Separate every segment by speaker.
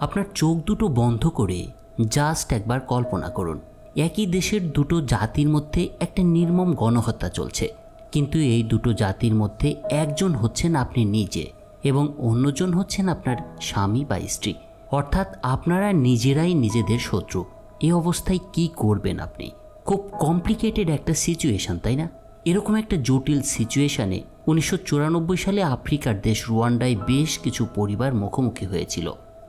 Speaker 1: আপনার চোখ দুটো বন্ধ করে জাস্ট একবার কল্পনা করুন, একই দেশের দুটো জাতির মধ্যে একটা নির্মম গণহত্যা চলছে, কিন্তু এই দুটো জাতির মধ্যে একজন হচ্ছেন আপনি নিজে এবং অন্যজন হচ্ছেন আপনার স্বামী বা স্ত্রী, অর্থাৎ আপনারা নিজেরাই নিজেদের শত্রু। এই অবস্থায় কি করবেন আপনি? খুব কমপ্লিকেটেড একটা সিচুয়েশন, তাই না? এরকম একটা জটিল সিচুয়েশনে 1994 সালে আফ্রিকার দেশ রুয়ান্ডায় বেশ কিছু পরিবার মুখোমুখি হয়েছিল।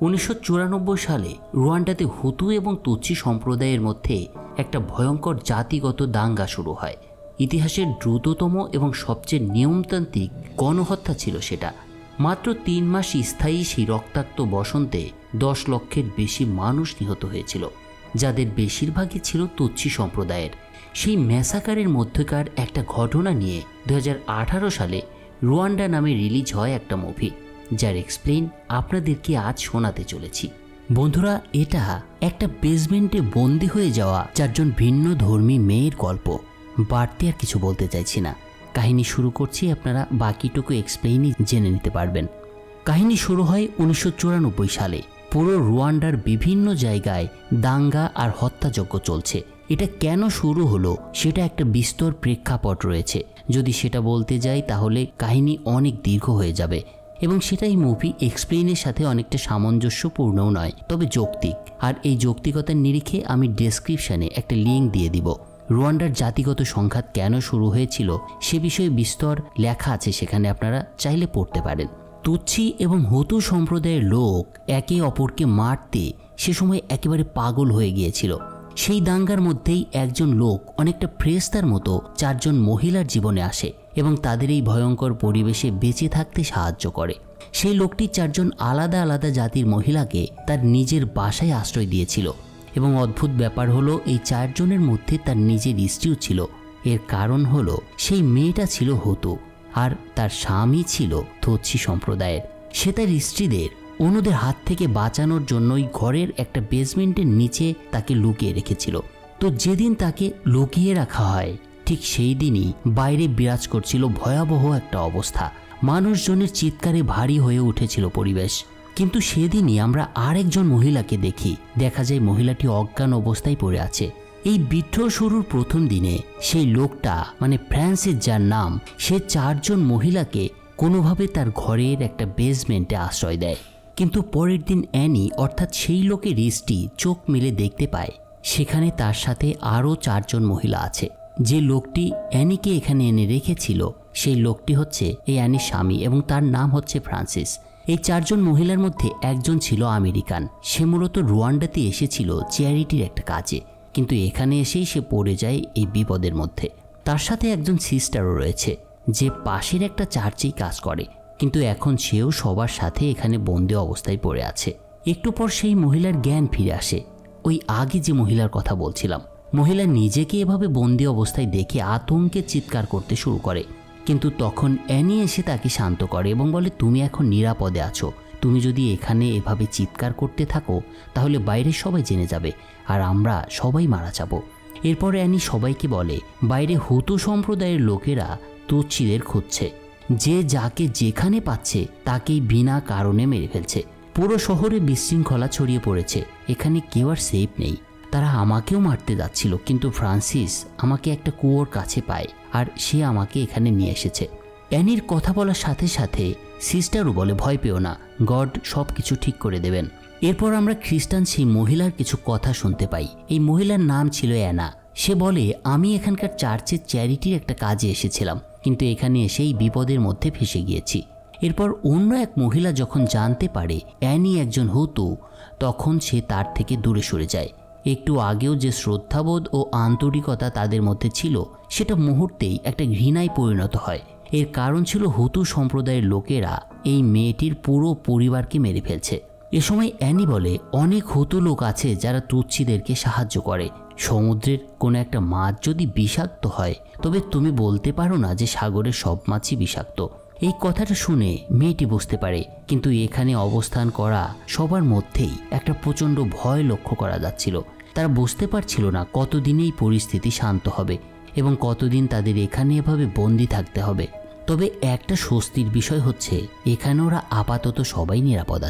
Speaker 1: 1994 সালে রুয়ান্ডাতে হুতু এবং তুৎসি সম্প্রদায়ের মধ্যে একটা ভয়ঙ্কর জাতিগত দাঙ্গা শুরু হয়। ইতিহাসের দ্রুততম এবং সবচেয়ে নিয়মতান্ত্রিক গণহত্যা ছিল সেটা। মাত্র 3 মাস স্থায়ী সেই রক্তাক্ত বসন্তে 10 লক্ষের বেশি মানুষ নিহত হয়েছিল, যাদের বেশিরভাগই ছিল তুৎসি সম্প্রদায়ের। সেই ম্যাসাকারের মধ্যকার একটা ঘটনা নিয়ে 2018 সালে রুয়ান্ডা নামে রিলিজ হয় একটা মুভি, যার এক্সপ্লেইন আপনাদেরকে আজ শোনাতে চলেছি। বন্ধুরা, এটা একটা বেসমেন্টে বন্দী হয়ে যাওয়া 4 জন ভিন্ন ধর্মী মেয়ের গল্প। বাড়তি আর কিছু বলতে চাইছি না, কাহিনী শুরু করছি, আপনারা বাকিটুকু এক্সপ্লেইনই জেনে নিতে পারবেন। কাহিনী শুরু হয় 1994 সালে। পুরো রুয়ান্ডার বিভিন্ন জায়গায় দাঙ্গা আর হত্যাযজ্ঞ চলছে। এটা কেন শুরু হলো সেটা একটা বিস্তর প্রেক্ষাপট রয়েছে। যদি সেটা বলতে যাই তাহলে কাহিনী অনেক দীর্ঘ হয়ে যাবে এবং সেটাই মুভি এক্সপ্লেইনের সাথে অনেকটা সামঞ্জস্যপূর্ণও নয়, তবে যৌক্তিক। আর এই যৌক্তিকতার নিরিখে আমি ডেসক্রিপশানে একটা লিঙ্ক দিয়ে দিব। রুয়ান্ডার জাতিগত সংঘাত কেন শুরু হয়েছিল সে বিষয়ে বিস্তর লেখা আছে, সেখানে আপনারা চাইলে পড়তে পারেন। তুৎসি এবং হুতু সম্প্রদায়ের লোক একে অপরকে মারতে সে সময় একেবারে পাগল হয়ে গিয়েছিল। সেই দাঙ্গার মধ্যেই একজন লোক অনেকটা ফ্রেস্তার মতো 4 জন মহিলার জীবনে আসে এবং তাদের এই ভয়ঙ্কর পরিবেশে বেঁচে থাকতে সাহায্য করে। সেই লোকটি 4 জন আলাদা আলাদা জাতির মহিলাকে তার নিজের বাসায় আশ্রয় দিয়েছিল এবং অদ্ভুত ব্যাপার হলো এই 4 জনের মধ্যে তার নিজের স্ত্রীও ছিল। এর কারণ হলো সেই মেয়েটা ছিল হুতু আর তার স্বামী ছিল তুৎসি সম্প্রদায়ের। সে তার স্ত্রীদের অন্যদের হাত থেকে বাঁচানোর জন্যই ঘরের একটা বেসমেন্টের নিচে তাকে লুকিয়ে রেখেছিল। তো যেদিন তাকে লুকিয়ে রাখা হয় ঠিক সেই দিনই বাইরে বিরাজ করছিল ভয়াবহ একটা অবস্থা। মানুষজনের চিৎকারে ভারী হয়ে উঠেছিল পরিবেশ। কিন্তু সেদিনই আমরা আরেকজন মহিলাকে দেখি। দেখা যায় মহিলাটি অজ্ঞান অবস্থায় পড়ে আছে। এই বিদ্রোহ শুরুর প্রথম দিনে সেই লোকটা মানে ফ্রান্সিস, যার নাম, সে 4 জন মহিলাকে কোনোভাবে তার ঘরের একটা বেসমেন্টে আশ্রয় দেয়। কিন্তু পরের দিন অ্যানি অর্থাৎ সেই লোকের স্ত্রী চোখ মেলে দেখতে পায় সেখানে তার সাথে আরও 4 জন মহিলা আছে। যে লোকটি অ্যানিকে এখানে এনে রেখেছিল সেই লোকটি হচ্ছে এই অ্যানির স্বামী এবং তার নাম হচ্ছে ফ্রান্সিস। এই 4 জন মহিলার মধ্যে একজন ছিল আমেরিকান। সে মূলত রুয়ান্ডাতে এসেছিল চ্যারিটির একটা কাজে, কিন্তু এখানে এসেই সে পড়ে যায় এই বিপদের মধ্যে। তার সাথে একজন সিস্টারও রয়েছে যে পাশের একটা চার্চেই কাজ করে, কিন্তু এখন সেও সবার সাথে এখানে বন্দি অবস্থায় পড়ে আছে। একটু পর সেই মহিলার জ্ঞান ফিরে আসে। ওই আগে যে মহিলার কথা বলছিলাম, মহিলা নিজেকে এভাবে বন্দি অবস্থায় দেখে আতঙ্কে চিৎকার করতে শুরু করে, কিন্তু তখন অ্যানি এসে তাকে শান্ত করে এবং বলে, তুমি এখন নিরাপদে আছো। তুমি যদি এখানে এভাবে চিৎকার করতে থাকো তাহলে বাইরে সবাই জেনে যাবে আর আমরা সবাই মারা যাব। এরপর অ্যানি সবাইকে বলে বাইরে হুতু সম্প্রদায়ের লোকেরা তুৎসিদের খুঁজছে, যে যাকে যেখানে পাচ্ছে তাকেই বিনা কারণে মেরে ফেলছে। পুরো শহরে বিশৃঙ্খলা ছড়িয়ে পড়েছে, এখানে কেউ আর সেফ নেই। তারা আমাকেও মারতে যাচ্ছিল, কিন্তু ফ্রান্সিস আমাকে একটা কুয়োর কাছে পায় আর সে আমাকে এখানে নিয়ে এসেছে। অ্যানির কথা বলার সাথে সাথে সিস্টারও বলে, ভয় পেও না, গড সব কিছু ঠিক করে দেবেন। এরপর আমরা খ্রিস্টান সেই মহিলার কিছু কথা শুনতে পাই। এই মহিলার নাম ছিল অ্যানা। সে বলে, আমি এখানকার চার্চের চ্যারিটির একটা কাজে এসেছিলাম, কিন্তু এখানে এসেই বিপদের মধ্যে ফেসে গিয়েছি। এরপর অন্য এক মহিলা যখন জানতে পারে অ্যানি একজন হুতু, তখন সে তার থেকে দূরে সরে যায়। একটু আগেও যে শ্রদ্ধাবোধ ও আন্তরিকতা তাদের মধ্যে ছিল সেটা মুহূর্তেই একটা ঘৃণায় পরিণত হয়। এর কারণ ছিল হুতু সম্প্রদায়ের লোকেরা এই মেয়েটির পুরো পরিবারকে মেরে ফেলছে। এ সময় অ্যানি বলে, অনেক হুতু লোক আছে যারা তুৎসিদেরকে সাহায্য করে। সমুদ্রের কোনো একটা মাছ যদি বিষাক্ত হয় তবে তুমি বলতে পারো না যে সাগরের সব মাছই বিষাক্ত। এই কথাটা শুনে মেয়েটি বুঝতে পারে, কিন্তু এখানে অবস্থান করা সবার মধ্যেই একটা প্রচণ্ড ভয় লক্ষ্য করা যাচ্ছিল। তারা বুঝতে পারছিল না কতদিনেই পরিস্থিতি শান্ত হবে এবং কতদিন তাদের এখানে এভাবে বন্দি থাকতে হবে। তবে একটা স্বস্তির বিষয় হচ্ছে এখানে ওরা আপাতত সবাই নিরাপদ আছে।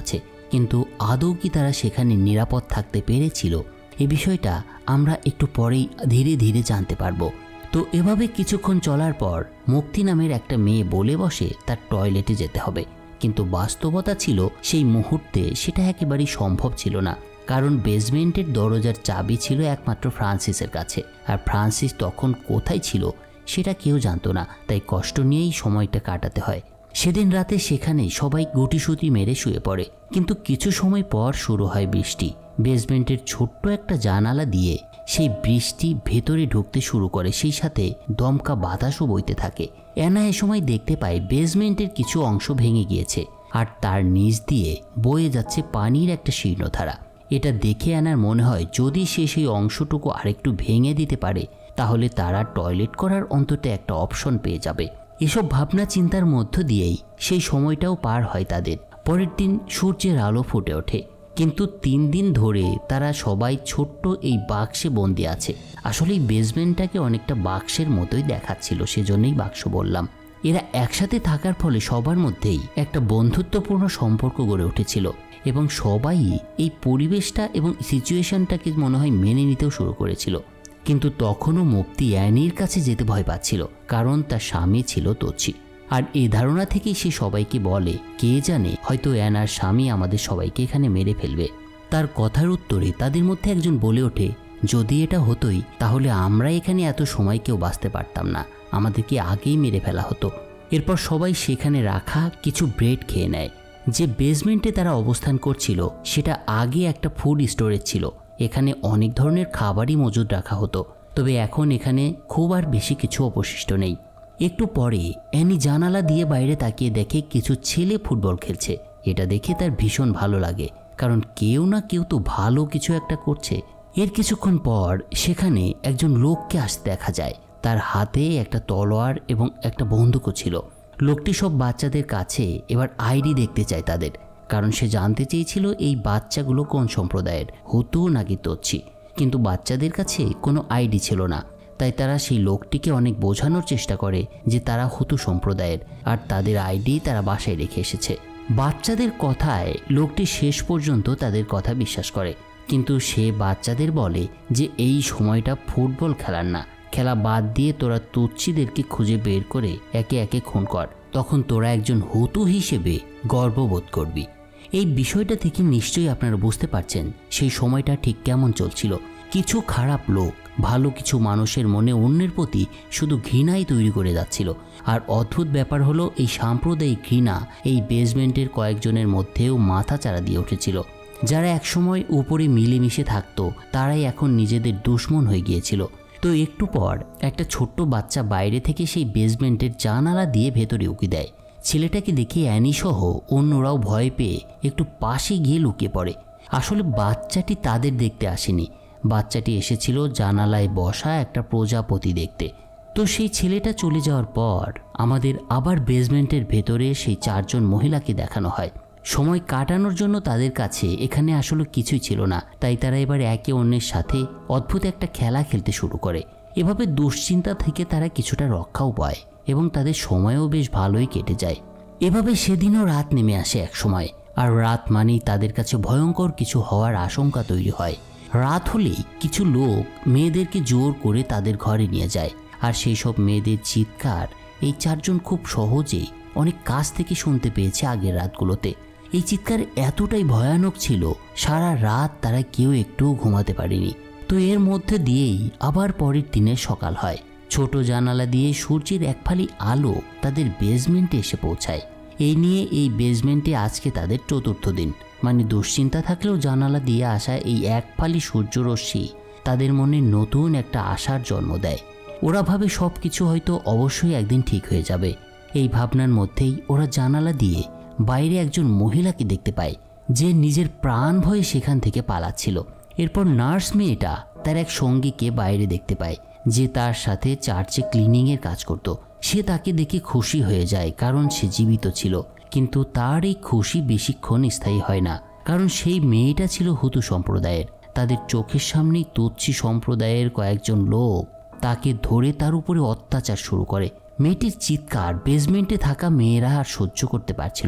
Speaker 1: কিন্তু আদৌ কি তারা সেখানে নিরাপদ থাকতে পেরেছিল এই বিষয়টা আমরা একটু পরেই ধীরে ধীরে জানতে পারবো। তো এভাবে কিছুক্ষণ চলার পর মুক্তি নামের একটা মেয়ে বলে বসে তার টয়লেটে যেতে হবে, কিন্তু বাস্তবতা ছিল সেই মুহূর্তে সেটা একেবারেই সম্ভব ছিল না, কারণ বেসমেন্টের দরজার চাবি ছিল একমাত্র ফ্রান্সিসের কাছে, আর ফ্রান্সিস তখন কোথায় ছিল সেটা কেউ জানতো না, তাই কষ্ট নিয়েই সময়টা কাটাতে হয়। সেদিন রাতে সেখানে সবাই গুটিসুটি মেরে শুয়ে পড়ে, কিন্তু কিছু সময় পর শুরু হয় বৃষ্টি। বেসমেন্টের ছোট্ট একটা জানালা দিয়ে সেই বৃষ্টি ভেতরে ঢুকতে শুরু করে, সেই সাথে দমকা বাতাসও বইতে থাকে। অ্যানা এ সময় দেখতে পায় বেসমেন্টের কিছু অংশ ভেঙে গিয়েছে আর তার নিচ দিয়ে বয়ে যাচ্ছে পানির একটা শীর্ণধারা। এটা দেখে অ্যানার মনে হয় যদি সে সেই অংশটুকু আরেকটু ভেঙে দিতে পারে তাহলে তারা টয়লেট করার অন্তত একটা অপশন পেয়ে যাবে। এসব ভাবনা চিন্তার মধ্য দিয়েই সেই সময়টাও পার হয় তাদের। পরের দিন সূর্যের আলো ফুটে ওঠে, কিন্তু 3 দিন ধরে তারা সবাই ছোট্ট এই বাক্সে বন্দি আছে। আসলে এই বেসমেন্টটাকে অনেকটা বাক্সের মতোই দেখাচ্ছিল, সেজন্যই বাক্স বললাম। এরা একসাথে থাকার ফলে সবার মধ্যেই একটা বন্ধুত্বপূর্ণ সম্পর্ক গড়ে উঠেছিল এবং সবাই এই পরিবেশটা এবং সিচুয়েশনটাকে মনে হয় মেনে নিতেও শুরু করেছিল। কিন্তু তখনও মুক্তি অ্যানির কাছে যেতে ভয় পাচ্ছিল, কারণ তার স্বামী ছিল তোচি। আর এই ধারণা থেকেই সে সবাইকে বলে, কে জানে হয়তো অ্যানার স্বামী আমাদের সবাইকে এখানে মেরে ফেলবে। তার কথার উত্তরে তাদের মধ্যে একজন বলে ওঠে, যদি এটা হতোই তাহলে আমরা এখানে এত সময় কেউ বাঁচতে পারতাম না, আমাদেরকে আগেই মেরে ফেলা হতো। এরপর সবাই সেখানে রাখা কিছু ব্রেড খেয়ে নেয়। যে বেসমেন্টে তারা অবস্থান করছিল সেটা আগে একটা ফুড স্টোরেজ ছিল, এখানে অনেক ধরনের খাবারই মজুদ রাখা হতো, তবে এখন এখানে খুব আর বেশি কিছু অবশিষ্ট নেই। একটু পরে অ্যানি জানালা দিয়ে বাইরে তাকিয়ে দেখে কিছু ছেলে ফুটবল খেলছে। এটা দেখে তার ভীষণ ভালো লাগে, কারণ কেউ না কেউ তো ভালো কিছু একটা করছে। এর কিছুক্ষণ পর সেখানে একজন লোককে আসতে দেখা যায়, তার হাতে একটা তলোয়ার এবং একটা বন্দুকও ছিল। লোকটি সব বাচ্চাদের কাছে এবার আইডি দেখতে চায় তাদের, কারণ সে জানতে চেয়েছিল এই বাচ্চাগুলো কোন সম্প্রদায়ের, হুতু নাকি তোচ্ছি। কিন্তু বাচ্চাদের কাছে কোনো আইডি ছিল না, তাই তারা সেই লোকটিকে অনেক বোঝানোর চেষ্টা করে যে তারা হুতু সম্প্রদায়ের আর তাদের আইডি তারা বাসায় রেখে এসেছে। বাচ্চাদের কথায় লোকটি শেষ পর্যন্ত তাদের কথা বিশ্বাস করে, কিন্তু সে বাচ্চাদের বলে যে এই সময়টা ফুটবল খেলার না, খেলা বাদ দিয়ে তোরা তুচ্ছিদেরকে খুঁজে বের করে একে একে খুন কর, তখন তোরা একজন হুতু হিসেবে গর্ববোধ করবি। এই বিষয়টা থেকে নিশ্চয়ই আপনারা বুঝতে পারছেন সেই সময়টা ঠিক কেমন চলছিল। কিছু খারাপ লোক ভালো কিছু মানুষের মনে অন্যের প্রতি শুধু ঘৃণাই তৈরি করে যাচ্ছিল। আর অদ্ভুত ব্যাপার হলো এই সাম্প্রদায়িক ঘৃণা এই বেসমেন্টের কয়েকজনের মধ্যেও মাথা চাড়া দিয়ে উঠেছিল। যারা একসময় উপরে মিলেমিশে থাকতো তারাই এখন নিজেদের দুশ্মন হয়ে গিয়েছিল। তো একটু পর একটা ছোট্ট বাচ্চা বাইরে থেকে সেই বেসমেন্টের জানালা দিয়ে ভেতরে উকি দেয়। ছেলেটাকে দেখে অ্যানি সহ অন্যরাও ভয় পেয়ে একটু পাশে গিয়ে লুকিয়ে পড়ে। আসলে বাচ্চাটি তাদের দেখতে আসেনি, বাচ্চাটি এসেছিল জানালায় বসা একটা প্রজাপতি দেখতে। তো সেই ছেলেটা চলে যাওয়ার পর আমাদের আবার বেসমেন্টের ভেতরে সেই 4 জন মহিলাকে দেখানো হয়। সময় কাটানোর জন্য তাদের কাছে এখানে আসলে কিছুই ছিল না, তাই তারা এবার একে অন্যের সাথে অদ্ভুত একটা খেলা খেলতে শুরু করে। এভাবে দুশ্চিন্তা থেকে তারা কিছুটা রক্ষাও পায় এবং তাদের সময়ও বেশ ভালোই কেটে যায়। এভাবে সেদিনও রাত নেমে আসে এক সময়, আর রাত মানেই তাদের কাছে ভয়ঙ্কর কিছু হওয়ার আশঙ্কা তৈরি হয়। রাত হলেই কিছু লোক মেয়েদেরকে জোর করে তাদের ঘরে নিয়ে যায়, আর সেই সব মেয়েদের চিৎকার এই 4 জন খুব সহজেই অনেক কাছ থেকে শুনতে পেয়েছে আগের রাতগুলোতে। এই চিৎকার এতটাই ভয়ানক ছিল সারা রাত তারা কেউ একটুও ঘুমাতে পারেনি। তো এর মধ্যে দিয়েই আবার পরের দিনের সকাল হয়। ছোট জানালা দিয়ে সূর্যের এক ফালি আলো তাদের বেসমেন্টে এসে পৌঁছায়। এই নিয়ে এই বেসমেন্টে আজকে তাদের 4র্থ দিন। মানে দুশ্চিন্তা থাকলেও জানালা দিয়ে আসা এই এক ফালি সূর্যরশ্মি তাদের মনে নতুন একটা আশার জন্ম দেয়। ওরা ভাবে সব কিছু হয়তো অবশ্যই একদিন ঠিক হয়ে যাবে। এই ভাবনার মধ্যেই ওরা জানালা দিয়ে বাইরে একজন মহিলাকে দেখতে পায়, যে নিজের প্রাণ ভয়ে সেখান থেকে পালাচ্ছিল। এরপর নার্স মেয়েটা তার এক সঙ্গীকে বাইরে দেখতে পায়, যে তার সাথে চার্চে ক্লিনিংয়ের কাজ করত। সে তাকে দেখে খুশি হয়ে যায়, কারণ সে জীবিত ছিল। কিন্তু তার এই খুশি বেশিক্ষণ স্থায়ী হয় না, কারণ সেই মেয়েটা ছিল হুতু সম্প্রদায়ের। তাদের চোখের সামনেই তোচ্ছি সম্প্রদায়ের কয়েকজন লোক তাকে ধরে তার উপরে অত্যাচার শুরু করে। মেয়েটির চিৎকার বেসমেন্টে থাকা মেয়েরা আর সহ্য করতে পারছিল না,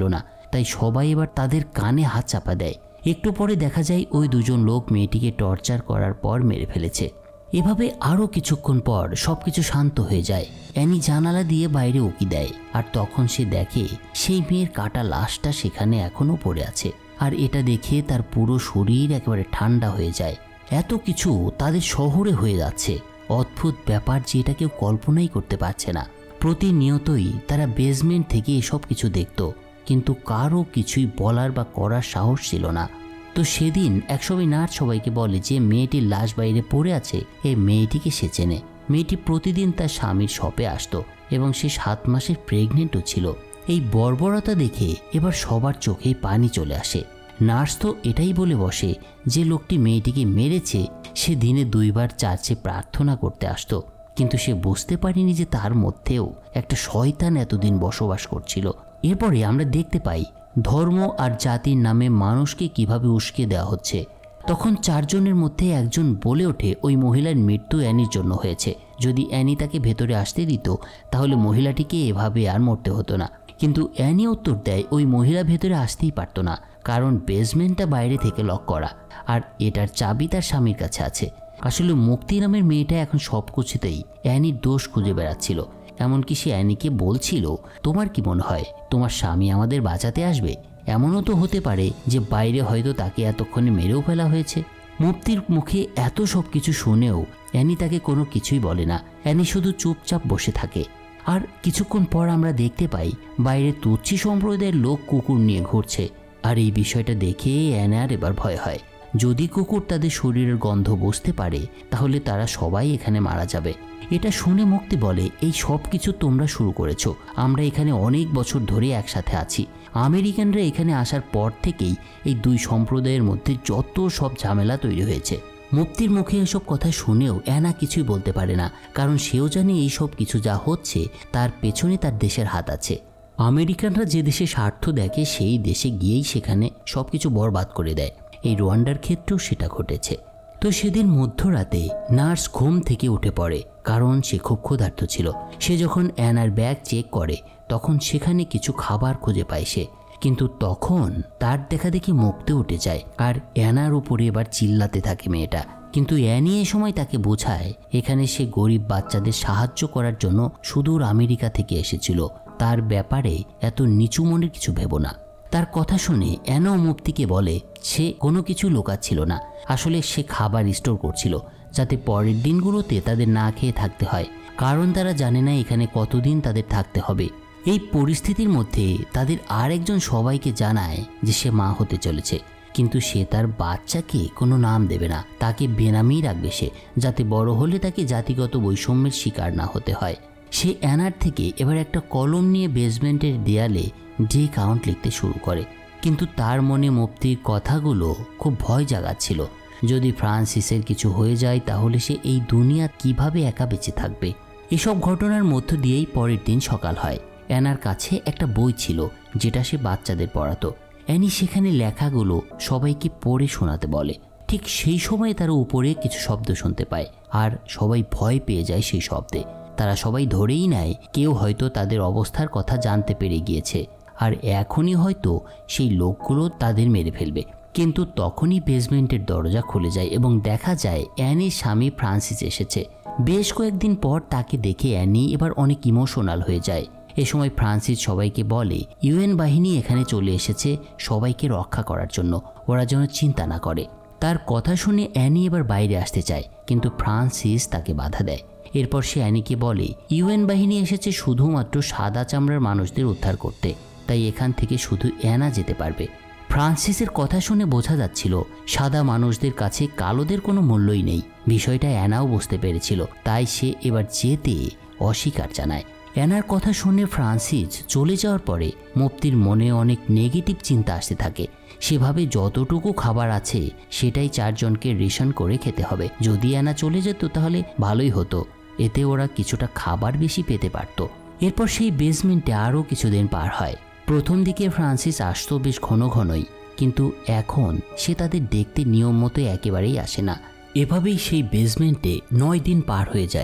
Speaker 1: তাই সবাই এবার তাদের কানে হাত চাপা দেয়। একটু পরে দেখা যায় ওই দুজন লোক মেয়েটিকে টর্চার করার পর মেরে ফেলেছে। এভাবে আরও কিছুক্ষণ পর সবকিছু শান্ত হয়ে যায়। অ্যানি জানালা দিয়ে বাইরে উকি দেয়, আর তখন সে দেখে সেই মেয়ের কাটা লাশটা সেখানে এখনও পড়ে আছে। আর এটা দেখে তার পুরো শরীর একেবারে ঠান্ডা হয়ে যায়। এত কিছু তাদের শহরে হয়ে যাচ্ছে, অদ্ভুত ব্যাপার যে এটা কেউ কল্পনাই করতে পারছে না। প্রতিনিয়তই তারা বেসমেন্ট থেকে এসব কিছু দেখত, কিন্তু কারও কিছুই বলার বা করার সাহস ছিল না। তো সেদিন একসময় নার্স সবাইকে বলে যে মেয়েটির লাশ বাইরে পড়ে আছে, এই মেয়েটিকে সে চেনে। মেয়েটি প্রতিদিন তার স্বামীর শপে আসতো এবং সে 7 মাসের প্রেগনেন্টও ছিল। এই বর্বরতা দেখে এবার সবার চোখেই পানি চলে আসে। নার্স তো এটাই বলে বসে যে লোকটি মেয়েটিকে মেরেছে সে দিনে 2 বার চার্চে প্রার্থনা করতে আসতো, কিন্তু সে বুঝতে পারেনি যে তার মধ্যেও একটা শয়তান এতদিন বসবাস করছিল। এরপরে আমরা দেখতে পাই ধর্ম আর জাতির নামে মানুষকে কিভাবে উস্কে দেওয়া হচ্ছে। তখন 4 জনের মধ্যে একজন বলে ওঠে ওই মহিলার মৃত্যু অ্যানির জন্য হয়েছে। যদি অ্যানি তাকে ভেতরে আসতে দিত তাহলে মহিলাটিকে এভাবে আর মরতে হতো না। কিন্তু অ্যানি উত্তর দেয় ওই মহিলা ভেতরে আসতেই পারত না, কারণ বেসমেন্টটা বাইরে থেকে লক করা, আর এটার চাবি তার স্বামীর কাছে আছে। আসলে মুক্তি নামের মেয়েটা এখন সব কিছুতেই অ্যানির দোষ খুঁজে বেড়াচ্ছিল। এমনকি সে অ্যানিকে বলছিল, তোমার কি মনে হয় তোমার স্বামী আমাদের বাঁচাতে আসবে? এমনও তো হতে পারে যে বাইরে হয়তো তাকে এতক্ষণে মেরেও ফেলা হয়েছে। মুক্তির মুখে এত সব কিছু শুনেও অ্যানি তাকে কোনো কিছুই বলে না। অ্যানি শুধু চুপচাপ বসে থাকে। আর কিছুক্ষণ পর আমরা দেখতে পাই বাইরে তুচ্ছি সম্প্রদায়ের লোক কুকুর নিয়ে ঘুরছে। আর এই বিষয়টা দেখে অ্যানার এবার ভয় হয়। যদি কুকুর তাদের শরীরের গন্ধ বুঝতে পারে তাহলে তারা সবাই এখানে মারা যাবে। এটা শুনে মুক্তি বলে, এই সব কিছু তোমরা শুরু করেছো। আমরা এখানে অনেক বছর ধরে একসাথে আছি। আমেরিকানরা এখানে আসার পর থেকেই এই 2 সম্প্রদায়ের মধ্যে যত সব ঝামেলা তৈরি হয়েছে। মুক্তির মুখে এসব কথা শুনেও অ্যানা কিছুই বলতে পারে না, কারণ সেও জানে এই সব কিছু যা হচ্ছে তার পেছনে তার দেশের হাত আছে। আমেরিকানরা যে দেশে স্বার্থ দেখে সেই দেশে গিয়েই সেখানে সব কিছু বরবাদ করে দেয়। এই রোয়ান্ডার ক্ষেত্রেও সেটা ঘটেছে। তো সেদিন মধ্যরাতে নার্স ঘুম থেকে উঠে পড়ে, কারণ সে খুব ক্ষুধার্ত ছিল। সে যখন অ্যানার ব্যাগ চেক করে তখন সেখানে কিছু খাবার খুঁজে পায় সে, কিন্তু তখন তার দেখা দেখি মুক্তি উঠে যায় আর অ্যানার উপরে এবার চিল্লাতে থাকে মেয়েটা। কিন্তু অ্যানি এ সময় তাকে বোঝায় এখানে সে গরিব বাচ্চাদের সাহায্য করার জন্য সুদূর আমেরিকা থেকে এসেছিল, তার ব্যাপারে এত নিচু মনের কিছু ভেবো না। তার কথা শুনে অ্যানা মুক্তিকে বলে সে কোনো কিছু লুকাচ্ছিল না, আসলে সে খাবার স্টোর করছিল যাতে পরের দিনগুলোতে তাদের না খেয়ে থাকতে হয়, কারণ তারা জানে না এখানে কতদিন তাদের থাকতে হবে। এই পরিস্থিতির মধ্যে তাদের আরেকজন সবাইকে জানায় যে সে মা হতে চলেছে, কিন্তু সে তার বাচ্চাকে কোনো নাম দেবে না, তাকে বেনামেই রাখবে সে, যাতে বড় হলে তাকে জাতিগত বৈষম্যের শিকার না হতে হয়। সে অ্যানার থেকে এবার একটা কলম নিয়ে বেসমেন্টের দেয়ালে ডে কাউন্ট লিখতে শুরু করে, কিন্তু তার মনে মুক্তির কথাগুলো খুব ভয় জাগাচ্ছিল। যদি ফ্রান্সিসের কিছু হয়ে যায় তাহলে সে এই দুনিয়া কিভাবে একা বেঁচে থাকবে। এসব ঘটনার মধ্য দিয়েই পরের দিন সকাল হয়। অ্যানার কাছে একটা বই ছিল যেটা সে বাচ্চাদের পড়াতো। অ্যানি সেখানে লেখাগুলো সবাইকে পড়ে শোনাতে বলে। ঠিক সেই সময় তারা উপরে কিছু শব্দ শুনতে পায় আর সবাই ভয় পেয়ে যায় সেই শব্দে। তারা সবাই ধরেই নেয় কেউ হয়তো তাদের অবস্থার কথা জানতে পেরে গিয়েছে আর এখনই হয়তো সেই লোকগুলো তাদের মেরে ফেলবে। কিন্তু তখনই বেসমেন্টের দরজা খুলে যায় এবং দেখা যায় অ্যানির স্বামী ফ্রান্সিস এসেছে। বেশ কয়েকদিন পর তাকে দেখে অ্যানি এবার অনেক ইমোশনাল হয়ে যায়। এ সময় ফ্রান্সিস সবাইকে বলে ইউএন বাহিনী এখানে চলে এসেছে সবাইকে রক্ষা করার জন্য, ওরা যেন চিন্তা না করে। তার কথা শুনে অ্যানি এবার বাইরে আসতে চায়, কিন্তু ফ্রান্সিস তাকে বাধা দেয়। এরপর সে অ্যানিকে বলে ইউএন বাহিনী এসেছে শুধুমাত্র সাদা চামড়ার মানুষদের উদ্ধার করতে, তাই এখান থেকে শুধু অ্যানা যেতে পারবে। ফ্রান্সিসের কথা শুনে বোঝা যাচ্ছিল সাদা মানুষদের কাছে কালোদের কোনো মূল্যই নেই। বিষয়টা অ্যানাও বুঝতে পেরেছিল, তাই সে এবার যেতে অস্বীকার জানায়। অ্যানার কথা শুনে ফ্রান্সিস চলে যাওয়ার পরে মুক্তির মনে অনেক নেগেটিভ চিন্তা আসতে থাকে। সেভাবে যতটুকু খাবার আছে সেটাই 4 জনকে রেশন করে খেতে হবে। যদি অ্যানা চলে যেত তাহলে ভালোই হতো, এতে ওরা কিছুটা খাবার বেশি পেতে পারত। এরপর সেই বেসমেন্টে আরও কিছুদিন পার হয়। প্রথম দিকে ফ্রান্সিস আসতো বেশ ঘন ঘনই, কিন্তু এখন সে তাদের দেখতে নিয়ম মতো একেবারেই আসে না। এভাবেই সেই বেসমেন্টে 9 দিন পার হয়ে যায়।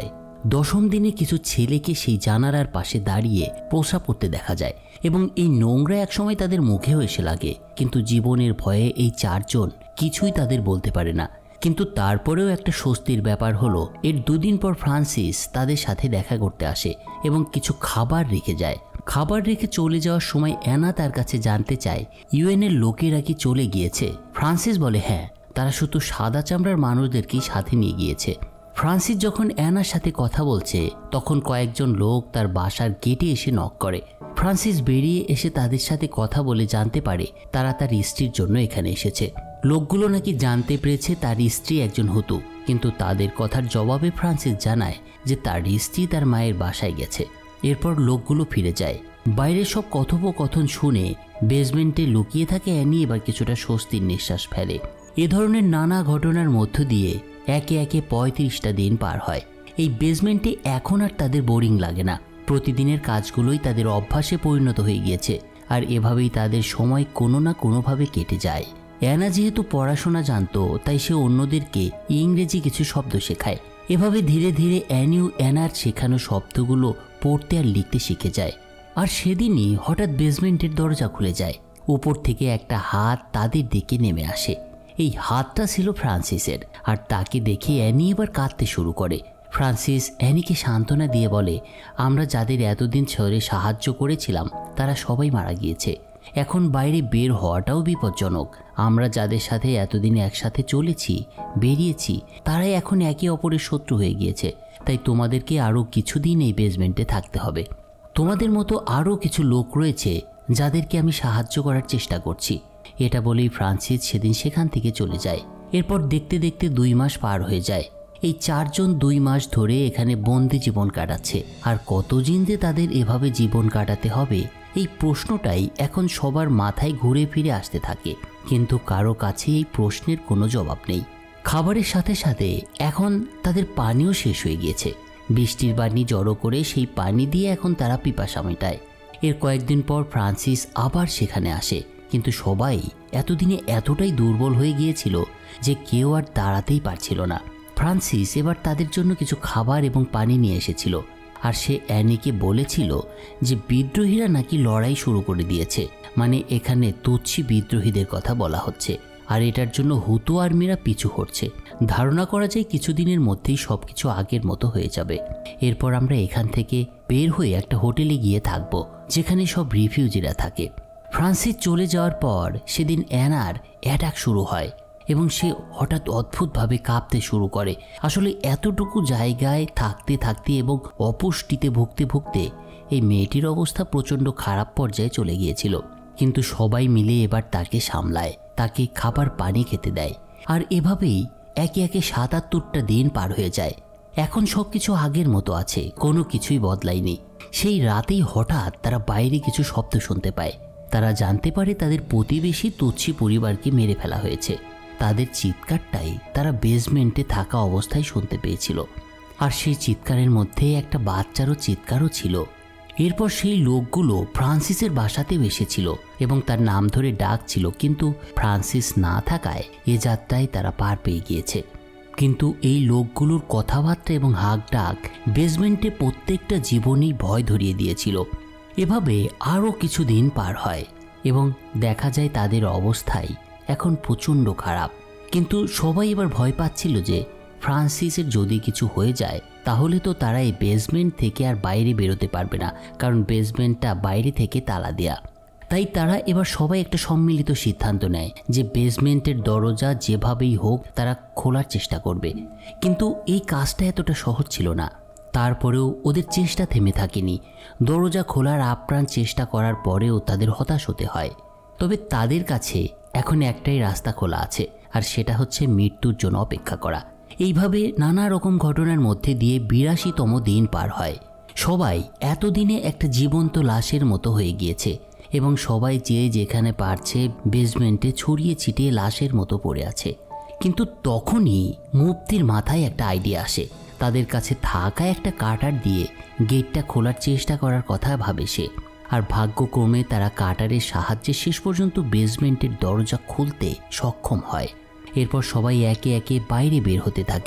Speaker 1: দশম দিনে কিছু ছেলেকে সেই জানালার পাশে দাঁড়িয়ে প্রস্রাব করতে দেখা যায় এবং এই নোংরা একসময় তাদের মুখেও এসে লাগে, কিন্তু জীবনের ভয়ে এই চারজন কিছুই তাদের বলতে পারে না। কিন্তু তারপরেও একটা স্বস্তির ব্যাপার হলো, এর দুদিন পর ফ্রান্সিস তাদের সাথে দেখা করতে আসে এবং কিছু খাবার রেখে যায়। খাবার রেখে চলে যাওয়ার সময় অ্যানা তার কাছে জানতে চায় ইউএনের লোকেরা কি চলে গিয়েছে। ফ্রান্সিস বলে হ্যাঁ, তারা শুধু সাদা চামড়ার মানুষদেরকেই সাথে নিয়ে গিয়েছে। ফ্রান্সিস যখন অ্যানার সাথে কথা বলছে তখন কয়েকজন লোক তার বাসার গেটে এসে নক করে। ফ্রান্সিস বেরিয়ে এসে তাদের সাথে কথা বলে জানতে পারে তারা তার স্ত্রীর জন্য এখানে এসেছে। লোকগুলো নাকি জানতে পেরেছে তার স্ত্রী একজন হতু, কিন্তু তাদের কথার জবাবে ফ্রান্সিস জানায় যে তার স্ত্রী তার মায়ের বাসায় গেছে। এরপর লোকগুলো ফিরে যায়। বাইরের সব কথোপকথন শুনে বেসমেন্টে লুকিয়ে থাকে অ্যানি এবার কিছুটা স্বস্তির নিঃশ্বাস ফেলে। এ ধরনের নানা ঘটনার মধ্য দিয়ে একে একে 35টা দিন পার হয়। এই বেসমেন্টে এখন আর তাদের বোরিং লাগে না। প্রতিদিনের কাজগুলোই তাদের অভ্যাসে পরিণত হয়ে গিয়েছে, আর এভাবেই তাদের সময় কোনো না কোনোভাবে কেটে যায়। অ্যানা যেহেতু পড়াশোনা জানতো, তাই সে অন্যদেরকে ইংরেজি কিছু শব্দ শেখায়। এভাবে ধীরে ধীরে অ্যানিও অ্যানার শেখানো শব্দগুলো পড়তে আর লিখতে শিখে যায়। আর সেদিনই হঠাৎ বেসমেন্টের দরজা খুলে যায়। উপর থেকে একটা হাত তাদের দিকে নেমে আসে। এই হাতটা ছিল ফ্রান্সিসের, আর তাকে দেখে অ্যানি এবার কাঁদতে শুরু করে। ফ্রান্সিস অ্যানিকে সান্ত্বনা দিয়ে বলে, আমরা যাদের এতদিন ছেড়ে সাহায্য করেছিলাম তারা সবাই মারা গিয়েছে। এখন বাইরে বের হওয়াটাও বিপজ্জনক। আমরা যাদের সাথে এতদিন একসাথে চলেছি, বেরিয়েছি, তারাই এখন একে অপরের শত্রু হয়ে গিয়েছে। তাই তোমাদেরকে আরও কিছুদিন এই বেসমেন্টে থাকতে হবে। তোমাদের মতো আরও কিছু লোক রয়েছে যাদেরকে আমি সাহায্য করার চেষ্টা করছি। এটা বলেই ফ্রান্সিস সেদিন সেখান থেকে চলে যায়। এরপর দেখতে দেখতে 2 মাস পার হয়ে যায়। এই চারজন 2 মাস ধরে এখানে বন্দি জীবন কাটাচ্ছে। আর কতদিন যে তাদের এভাবে জীবন কাটাতে হবে, এই প্রশ্নটাই এখন সবার মাথায় ঘুরে ফিরে আসতে থাকে, কিন্তু কারো কাছে এই প্রশ্নের কোনো জবাব নেই। খাবারের সাথে সাথে এখন তাদের পানিও শেষ হয়ে গিয়েছে। বৃষ্টির পানি জড়ো করে সেই পানি দিয়ে এখন তারা পিপাসা মেটায়। এর কয়েকদিন পর ফ্রান্সিস আবার সেখানে আসে, কিন্তু সবাই এতদিনে এতটাই দুর্বল হয়ে গিয়েছিল যে কেউ আর দাঁড়াতেই পারছিল না। ফ্রান্সিস এবার তাদের জন্য কিছু খাবার এবং পানি নিয়ে এসেছিল, আর সে অ্যানিকে বলেছিল যে বিদ্রোহীরা নাকি লড়াই শুরু করে দিয়েছে। মানে এখানে তুচ্ছি বিদ্রোহীদের কথা বলা হচ্ছে, আর এটার জন্য হুতু আর্মিরা পিছু হটছে। ধারণা করা যায় কিছুদিনের মধ্যেই সবকিছু আগের মতো হয়ে যাবে। এরপর আমরা এখান থেকে বের হয়ে একটা হোটেলে গিয়ে থাকবো, যেখানে সব রিফিউজিরা থাকে। ফ্রান্সিস চলে যাওয়ার পর সেদিন অ্যানার অ্যাটাক শুরু হয় এবং সে হঠাৎ অদ্ভুতভাবে কাঁপতে শুরু করে। আসলে এতটুকু জায়গায় থাকতে থাকতে এবং অপুষ্টিতে ভুগতে ভুগতে এই মেয়েটির অবস্থা প্রচণ্ড খারাপ পর্যায়ে চলে গিয়েছিল। কিন্তু সবাই মিলে এবার তাকে সামলায়, তাকে খাবার পানি খেতে দেয়, আর এভাবেই একে একে 77টা দিন পার হয়ে যায়। এখন সব কিছু আগের মতো আছে, কোনো কিছুই বদলায়নি। সেই রাতেই হঠাৎ তারা বাইরে কিছু শব্দ শুনতে পায়। তারা জানতে পারে তাদের প্রতিবেশী তুচ্ছি পরিবারকে মেরে ফেলা হয়েছে। তাদের চিৎকারটাই তারা বেসমেন্টে থাকা অবস্থায় শুনতে পেয়েছিল, আর সেই চিৎকারের মধ্যে একটা বাচ্চারও চিৎকারও ছিল। এরপর সেই লোকগুলো ফ্রান্সিসের বাসাতেও এসেছিল এবং তার নাম ধরে ডাকছিল, কিন্তু ফ্রান্সিস না থাকায় এ যাত্রায় তারা পার পেয়ে গিয়েছে। কিন্তু এই লোকগুলোর কথাবার্তা এবং হাঁক ডাক বেসমেন্টে প্রত্যেকটা জীবনেই ভয় ধরিয়ে দিয়েছিল। এভাবে আরও কিছুদিন পার হয় এবং দেখা যায় তাদের অবস্থাই এখন প্রচণ্ড খারাপ। কিন্তু সবাই এবার ভয় পাচ্ছিল যে ফ্রান্সিসের যদি কিছু হয়ে যায় তাহলে তো তারা এই বেসমেন্ট থেকে আর বাইরে বেরোতে পারবে না, কারণ বেসমেন্টটা বাইরে থেকে তালা দেয়া। তাই তারা এবার সবাই একটা সম্মিলিত সিদ্ধান্ত নেয় যে বেসমেন্টের দরজা যেভাবেই হোক তারা খোলার চেষ্টা করবে। কিন্তু এই কাজটা এতটা সহজ ছিল না। তারপরেও ওদের চেষ্টা থেমে থাকেনি। দরজা খোলার আপ্রাণ চেষ্টা করার পরেও তাদের হতাশ হতে হয়। তবে তাদের কাছে এখন একটাই রাস্তা খোলা আছে, আর সেটা হচ্ছে মৃত্যুর জন্য অপেক্ষা করা। এইভাবে নানা রকম ঘটনার মধ্যে দিয়ে 82তম দিন পার হয়। সবাই এতদিনে একটা জীবন্ত লাশের মতো হয়ে গিয়েছে এবং সবাই যে যেখানে পারছে বেসমেন্টে ছড়িয়ে ছিটিয়ে লাশের মতো পড়ে আছে। কিন্তু তখনই মুফতির মাথায় একটা আইডিয়া আসে। তাদের কাছে থাকা একটা কাটার দিয়ে গেটটা খোলার চেষ্টা করার কথা ভাবে সে, আর ভাগ্যক্রমে তারা কাটারের সাহায্যে শেষ পর্যন্ত বেসমেন্টের দরজা খুলতে সক্ষম হয়। এরপর সবাই একে একে বাইরে বের হতে থাকে।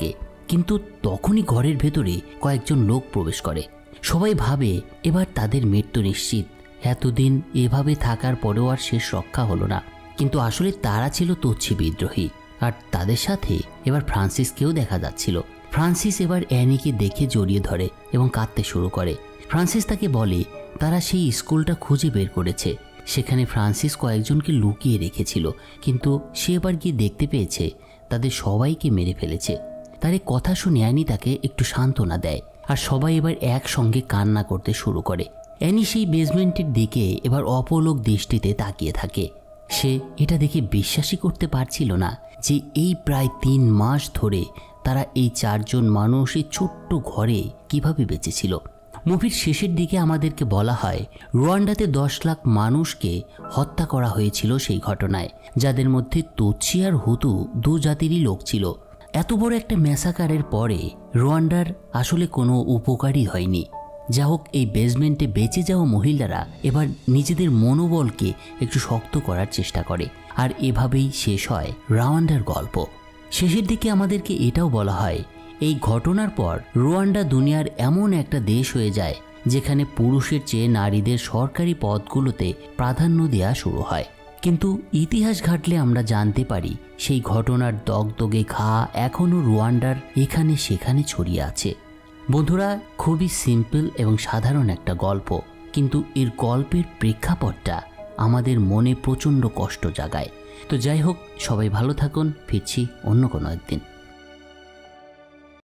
Speaker 1: কিন্তু তখনই ঘরের ভেতরে কয়েকজন লোক প্রবেশ করে। সবাই ভাবে এবার তাদের মৃত্যু নিশ্চিত, এতদিন এভাবে থাকার পরেও আর শেষ রক্ষা হলো না। কিন্তু আসলে তারা ছিল তচ্ছি বিদ্রোহী, আর তাদের সাথে এবার ফ্রান্সিসকেও দেখা যাচ্ছিল। ফ্রান্সিস এবার অ্যানিকে দেখে জড়িয়ে ধরে এবং কাঁদতে শুরু করে। ফ্রান্সিস তাকে বলে তারা সেই স্কুলটা খুঁজে বের করেছে, সেখানে ফ্রান্সিস কয়েকজনকে লুকিয়ে রেখেছিল, কিন্তু সে এবার গিয়ে দেখতে পেয়েছে তাদের সবাইকে মেরে ফেলেছে। তার এই কথা শুনে অ্যানি তাকে একটু সান্ত্বনা দেয়, আর সবাই এবার একসঙ্গে কান্না করতে শুরু করে। অ্যানি সেই বেসমেন্টের দিকে এবার অপলক দৃষ্টিতে তাকিয়ে থাকে। সে এটা দেখে বিশ্বাসই করতে পারছিল না যে এই প্রায় 3 মাস ধরে তারা এই 4 জন মানুষ এই ছোট্ট ঘরে কিভাবে বেঁচেছিল। মুভির শেষের দিকে আমাদেরকে বলা হয় রুয়ান্ডাতে 10 লাখ মানুষকে হত্যা করা হয়েছিল সেই ঘটনায়, যাদের মধ্যে তুৎসি আর হুতু 2 জাতিরই লোক ছিল। এত বড় একটা ম্যাসাকারের পরে রুয়ান্ডার আসলে কোনো উপকারই হয়নি। যা হোক, এই বেসমেন্টে বেঁচে যাওয়া মহিলারা এবার নিজেদের মনোবলকে একটু শক্ত করার চেষ্টা করে, আর এভাবেই শেষ হয় রুয়ান্ডার গল্প। শেষের দিকে আমাদেরকে এটাও বলা হয় এই ঘটনার পর রুয়ান্ডা দুনিয়ার এমন একটা দেশ হয়ে যায় যেখানে পুরুষের চেয়ে নারীদের সরকারি পদগুলোতে প্রাধান্য দেওয়া শুরু হয়। কিন্তু ইতিহাস ঘাটলে আমরা জানতে পারি সেই ঘটনার দগদগে ঘা এখনও রুয়ান্ডার এখানে সেখানে ছড়িয়ে আছে। বন্ধুরা, খুবই সিম্পল এবং সাধারণ একটা গল্প, কিন্তু এর গল্পের প্রেক্ষাপটটা আমাদের মনে প্রচণ্ড কষ্ট জাগায়। তো যাই হোক, সবাই ভালো থাকুন, ফিরছি অন্য কোনো একদিন।